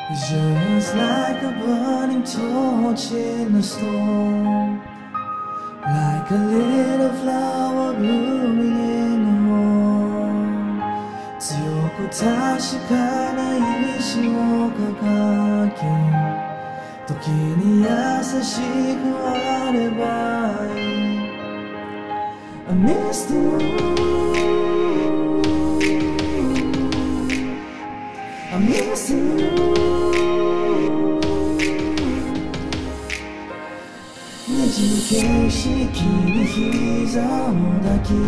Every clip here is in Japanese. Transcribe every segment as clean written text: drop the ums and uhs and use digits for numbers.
Just like a burning torch in a storm, like a little flower blooming in a home. 強く確かな意志を掲げ、時に優しくあればいい。I miss the moon, I miss the moon。ねじる景色に膝を抱き、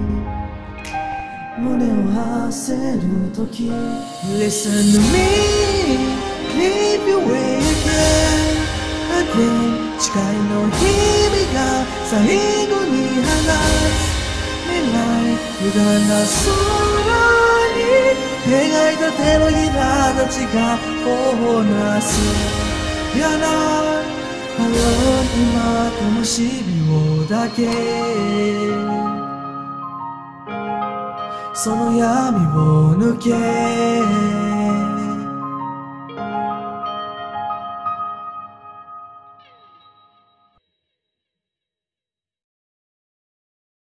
胸を馳せるとき Listen to me, keep your way again, again。 誓いの日々が最後に放つ未来、歪んだ空に描いた手のひらたちが頬をなす。やな今灯火をだけ、その闇を抜け